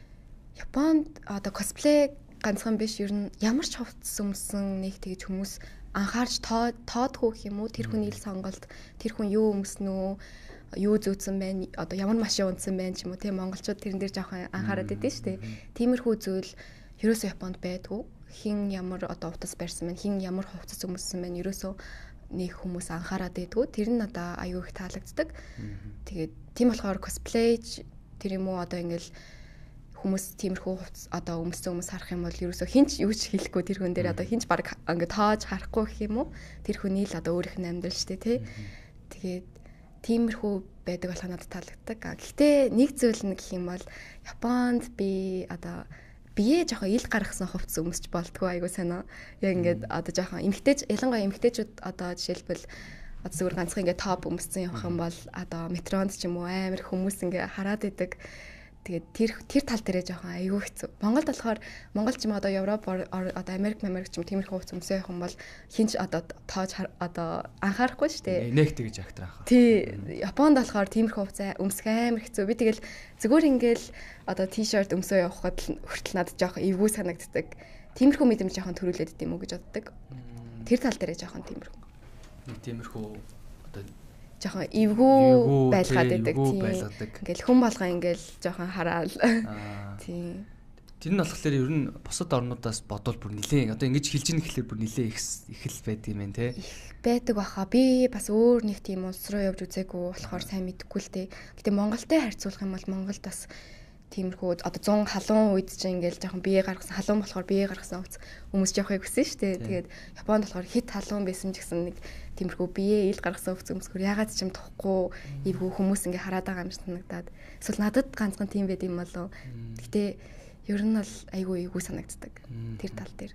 B: Японд одоо косплей ганцхан биш ер нь ямар ч хувцас өмсөн нэг тэгэж хүмүүс анхаарч тоодгүй юм уу? Тэр хүний ил сонголт, тэр хүн юу өмснө үү? Юу зүүцсэн байна? Одоо ямар машин унтсан байна ч юм уу? Тэ монголчууд тэрэн дээр жоохон анхаарат идэв шүү дээ. Тиймэрхүү зүйл ерөөсөө Японд байдгүй. Хин ямар одоо утас барьсан байна? Хин ямар хувцас өмссөн байна? Ерөөсөө нэг хүмүүс анхаарат байдгүй. Тэр нь одоо аюу их таалагддаг. Тэгээд тийм болохоор косплей тэр юм уу одоо ингээл хүмүүс тиймэрхүү хувцас одоо өмссөн хүмүүс харах юм бол ерөөсөө хинч юу ч хэлэхгүй тэр хүн дээр одоо хинч баг ингээд тоож харахгүй гэх юм уу? Тэр хүний л одоо өөрийнх нь амьдрал шүү дээ, тий. Тэгээд тиймэрхүү байдаг болох надад таалагддаг. Гэхдээ нэг зүйл нь гэх юм бол Японд би одоо бие жоохон ил гаргасан хувцас өмсч болтгоо айгуу санаа. Яг ингээд одоо жоохон эмгтээч ялангуяа эмгтээчүүд одоо жишээлбэл одоо зүгээр ганцхан ингээд топ өмссөн явах юм бол одоо метронд ч юм уу амар хүмүүс ингээд хараад идэг. Тэгээд тэр тэр тал дээрээ жоохон айгүй хэцүү. Монголд болохоор Монгол ч юм одоо Европ одоо Америк Америк ч юм тиймэрхүү хувцас өмсөө явах юм бол хинч одоо тоож одоо анхаарахгүй шүү дээ.
A: Нэг тэгж агтрах.
B: Тий. Японд болохоор тиймэрхүү хувцас өмсөх амар хэцүү. Би тэгэл зүгээр ингээл одоо t-shirt өмсөө явахад хүртэл надад жоохон эвгүй санагддаг. Тиймэрхүү мэдрэмж жоохон төрүүлээд идэм үү гэж боддог. Тэр тал дээрээ жоохон тиймэрхүү.
A: Нэг тиймэрхүү одоо
B: жоохон эвгүй байлгаад байдаг тийм. Ингээл хүн болгоо ингээл жоохон хараал. Тийм.
A: Тэр нь болохоор ер нь бусад орнуудаас бодвол бүр нэлээ одоо ингэж хэлж ийн гэхэлэр бүр нэлээ их их л байд юм байна те.
B: Их байдаг баха. Би бас өөр нэг тийм улс руу явж үзээгүй болохоор сайн мэдэхгүй л те. Гэтэ Монголтой харьцуулах юм бол Монголд бас тиймэрхүү одоо зун халуун үед чинь ингээл жоохон бие гаргасан халуун болохоор бие гаргасан хүмүүс жоохыг хүсэн шүү дээ. Тэгээд Японд болохоор хит халуун байсан ч гэсэн нэг тиймэрхүү бие ил гаргасан хүмүүс ягаад ч юм тухгүй эвгүй хүмүүс ингээ хараад байгаа юм шиг санагдаад. Эсвэл надад ганцхан тийм байд юм болов. Гэтэ ер нь бол айгүй эвгүй санагддаг. Тэр тал дээр.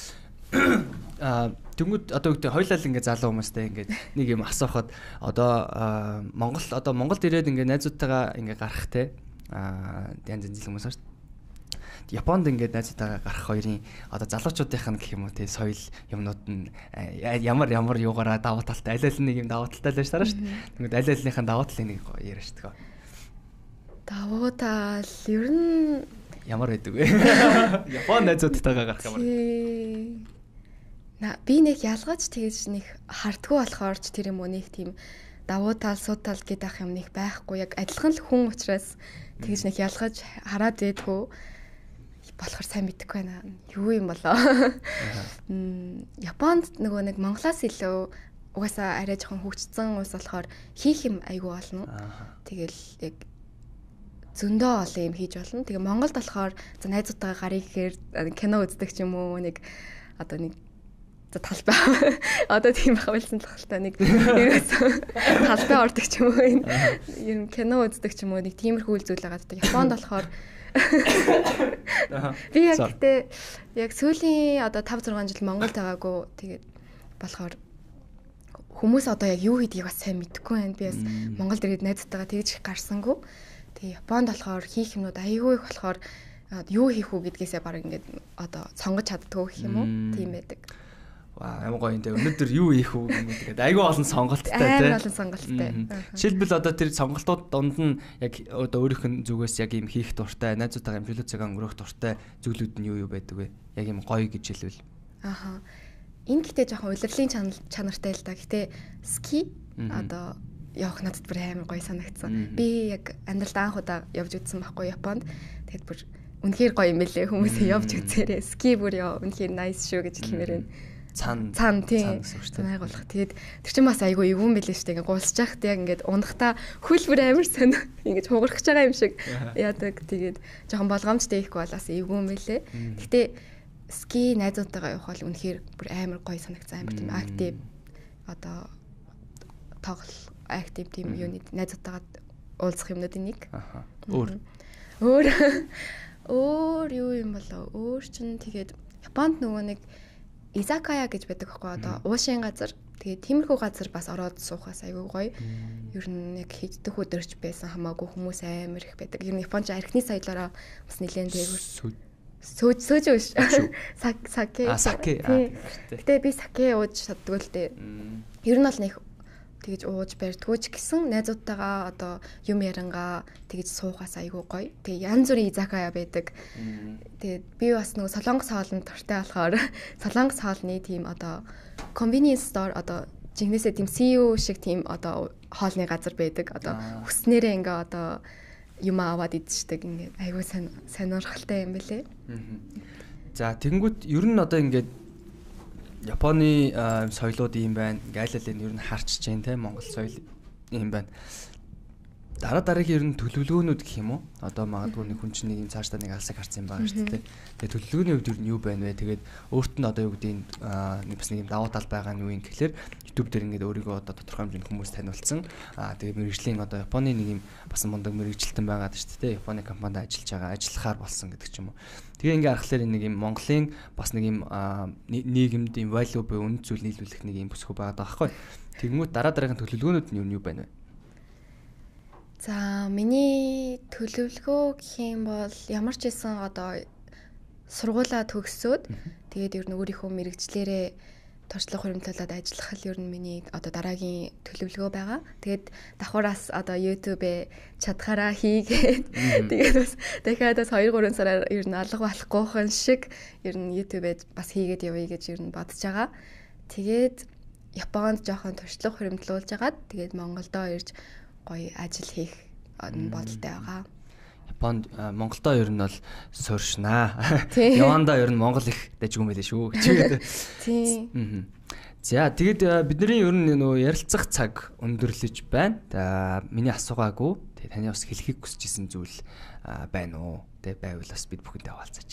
A: Аа тэнгууд одоо үгтэй хоёлаа л ингээ залуу хүмүүстэй ингээ нэг юм асуухад одоо Монгол одоо Монголд ирээд ингээ найзуудтайгаа ингээ гарах те а янз янз хүмүүс шүү дээ. Японд ингээд найзтайгаа гарах хоёрын одоо залуучуудынх нь гэх юм уу те соёл юмнууд нь ямар ямар юугаараа давуу талтай аль аль нэг юм давуу талтай л байж таараа шүү дээ. Тэгвэл аль альнийхэн давуу талыг нэг яриа шүү дээ.
B: Давуу тал ер нь
A: ямар байдаг вэ? Япон найзуудтайгаа гарах ямар?
B: На би нэг ялгаач тэгэж нэг хардггүй болохоор ч тэр юм уу нэг тийм давуу тал суу тал гэдэг юм нэг байхгүй яг адилхан л хүн учраас тэгж нэг ялгаж хараад байдгүй болохоор сайн мэдэхгүй байна. Юу юм болоо. Японд нөгөө нэг Монголоос илүү угаасаа арай жоохон хөгжсөн улс болохоор хийх юм айгүй болно. Тэгэл яг зөндөө олон юм хийж болно. Тэгээ Монголд болохоор за найзуудтайгаа гарыг гэхээр кино үздэг ч юм уу нэг одоо нэг за талбай одоо тийм хавлсан талхалтай нэг талбай ордог ч юм уу энэ ер нь кино үздэг ч юм уу нэг тиймэрхүү зүйл байгаа. Японд болохоор би яг гэдэг яг сүүлийн одоо five six жил Монголд байгаагүй тэгээд болохоор хүмүүс одоо яг юу хийдгийг бас сайн мэдэхгүй байна. Би бас Монголд ирээд найзтайгаа тэгж гарсангүй. Тэгээ Японд болохоор хийх юмнууд аягүй их болохоор юу хийх үү гэдгээсээ баг ингээд одоо сонгож чаддгүй гэх юм уу тийм байдаг.
A: Ваа ямар гоё юм те өнөөдөр юу хийх үү гэдэг айгүй олон сонголттой те
B: айгүй олон сонголттой.
A: Жишээлбэл одоо тэр сонголтууд донд нь яг одоо өөрийнх нь зүгээс яг юм хийх дуртай найзуудтайгаа юм философиг өнгөрөх дуртай зүйлүүд нь юу юу байдаг вэ? Яг юм гоё гэж хэлвэл.
B: Аха. Энэ гэхдээ жоохон улирлын чанартай л да. Гэтэ ски одоо явах надад бүр амар гоё санагдсан. Би яг амьдралд анх удаа явж үзсэн байхгүй Японд. Тэгэд бүр үнэхээр гоё юм бэлээ хүмүүсээ явж үзээрээ ски бүр яа үнэхээр nice шүү гэж хэлмээр байна.
A: Цан
B: цан тийм санааг болох. Тэгээд тэр чинь бас айгүй эвгүй мэлээ шүү дээ. Ингээ гулсж яхад яг ингээд унахта хөлбөр амар сон ингээд хугарч байгаа юм шиг яадаг. Тэгээд жоохон болгоомжтой ихгүй болоос эвгүй мэлээ. Гэтэ ски найзуудтайгаа явах бол үнэхээр бүр амар гоё санагцсан амар тийм актив одоо тоглол актив тийм юуны найзуудтайгаа уулзах юмнуудын нэг.
A: Аха. Өөр.
B: Өөр өөр юу юм болоо? Өөр чинь тэгээд Японд нөгөө нэг изакая гэж байдаг байхгүй одоо уушийн газар. Тэгээд тиймэрхүү газар бас ороод суухаас айгүй гоё. Ер нь яг хийддэх өдөрч байсан хамаагүй хүмүүс амар их байдаг. Ер нь Японч архины соёлоороо бас нэлээд дээгүүр. Сөөж сөөж биш. Саке.
A: А саке.
B: Гэтэ би саке ууж чаддгүй л дээ. Ер нь бол нэг тэгэж ууж барьдгүй ч гэсэн найзуудтайгаа одоо юм ярангаа тэгэж суухаас айгүй гоё. Тэгээ янз бүрийн изакая байдаг. Тэгээд би бас нөгөө Солонгос хоолнд дуртай болохоор Солонгос хоолны тийм одоо convenience store одоо жигнэсээ тийм си и о шиг тийм одоо хоолны газар байдаг. Одоо хүснээрээ ингээ одоо юм аваад идчихдэг ингээ айгүй сайн сонирхолтой юм бэлээ.
A: За тэгэнгүүт ер нь одоо ингээд Японы соёлууд юм байна. Ингээл аль аль нь ер нь харчж जैन те Монгол соёл юм байна. Дараа дараагийн ер нь төлөвлөгөөнүүд гэх юм уу? Одоо магадгүй нэг хүн чинь нэг юм цаашдаа нэг алсаг харсан юм байна шүү дээ. Тэгээ төлөвлөгөөний хувьд ер нь юу байна вэ? Тэгээд өөрт нь одоо юу гэдэг нь нэг бас нэг юм давуу тал байгаа нь юу юм гэхэлэр YouTube дээр ингээд өөрийгөө одоо тодорхой хэмжээний хүмүүс таниулсан. Аа тэгээд мэрэгжлийн одоо Японы нэг юм бас мундаг мэрэгжилтэн байгаад шүү дээ. Японы компанид ажиллаж байгаа, ажиллахаар болсон гэдэг ч юм уу. Тэгээ ингээ харахаар нэг юм Монголын бас нэг юм нийгэмд юм value буюу үнэт зүйл нийлүүлэх нэг юм бүсгүй байгаа байхгүй. Тэгмүүд дараа дараагийн төлөвлөгөөнүүд нь юу байна вэ?
B: За миний төлөвлөгөө гэх юм бол ямар ч байсан одоо сургуулаа төгсөөд тэгээд ер нь өөрийнхөө мэрэгчлэрээ туршлага хуримтлуулаад ажиллах л ер нь миний одоо дараагийн төлөвлөгөө байгаа. Тэгээд давхараас одоо YouTube-ээ чадхаараа хийгээд тэгээд бас дахиад бас two three сараар ер нь алга болохгүйхэн шиг ер нь YouTube-ээ бас хийгээд явъя гэж ер нь бодож байгаа. Тэгээд Японд жоохон туршлага хуримтлуулж агаад тэгээд Монголдоо ирж гоё ажил хийх бодолтой байгаа.
A: Японд Монголдоо ер нь бол сууршнаа. Явандаа ер нь Монгол их дэжгүй юм байлээ шүү гэж. Тийм. За тэгээд бидний ер нь нөө ярилцах цаг өндөрлөж байна. За миний асуугаагүй. Тэгээд таны бас хэлхийг хүсэжсэн зүйл байна уу? Тэ байвал бас бид бүхэндээ хаваалцаач.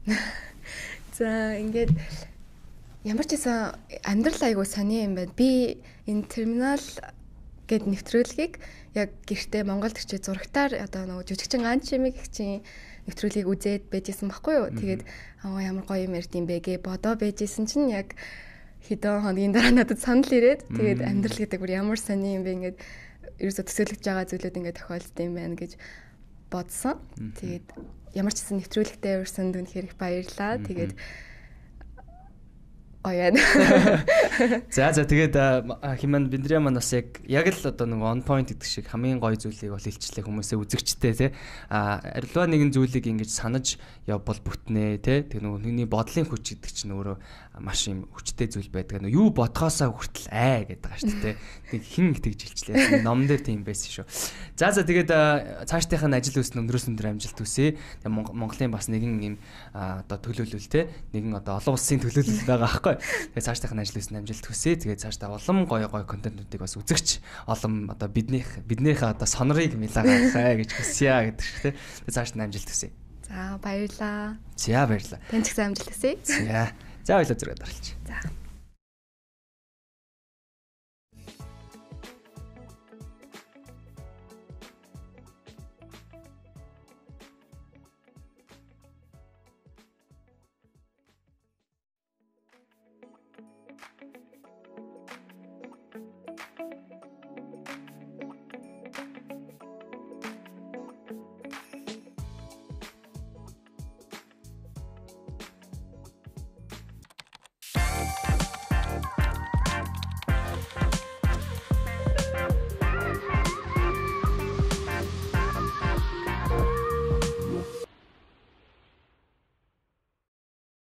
B: За ингээд ямар ч гэсэн амьдрал айгуу сони юм байна. Би энэ терминал гэд нэвтрүүлгийг яг гэртээ Монголд ирчээ зурагтаар одоо нөгөө жүжигчин ганц чимиг их чинь нэвтрүүлгийг үзээд байжсэн байхгүй юу. Тэгээд аа ямар гоё юм ярьд юм бэ гэ бодоо байжсэн чинь яг хэдэн хоногийн дараа надад санал ирээд тэгээд амьдрал гэдэг бүр ямар сони юм бэ ингээд ерөөсө төсөөлөж байгаа зүйлүүд ингээд тохиолдсон юм байна гэж бодсон. Тэгээд ямар ч гэсэн нэвтрүүлэгтээ урьсан дүнхээр их баярлаа. Тэгээд Аян.
A: За за тэгээд химэн биндрия маань бас яг яг л одоо нэг on point гэдэг шиг хамгийн гоё зүйлийг бол илчлээ хүмүүсээ үзэгчтэй тий. А аливаа нэгэн зүйлийг ингэж санаж явбал бүтнэ тий. Тэгээ нөгөө хүний бодлын хүч гэдэг чинь өөрөө маш юм хүчтэй зүйл байдаг. Нөгөө юу бодхоосаа хүртэл ай гэдэг байгаа шүү дээ. Тэг хин тэгж илчлээ. Ном дээр тийм байсан шүү. За за тэгээд цаашдынхаа ажил үйлс өндрөөс өндөр амжилт хүсье. Тэгээ Монголын бас нэгэн юм одоо төлөөлөл тий. Нэгэн одоо олон улсын төлөөлөл байгаа аахгүй. Тэгээ цаашдынхаа ажил үйлс амжилт хүсье. Тэгээ цаашдаа улам гоё гоё контентуудыг бас үзэгч олон одоо биднийх биднийхээ одоо сонорыг мэлаагаахаа гэж хүсье гэдэг шиг тий. Тэгээ цаашдаа амжилт хүсье.
B: За баярлаа.
A: За баярлаа.
B: Тань ч гэсэн амжилт хүсье.
A: За. За ойлоо зэрэг даралч.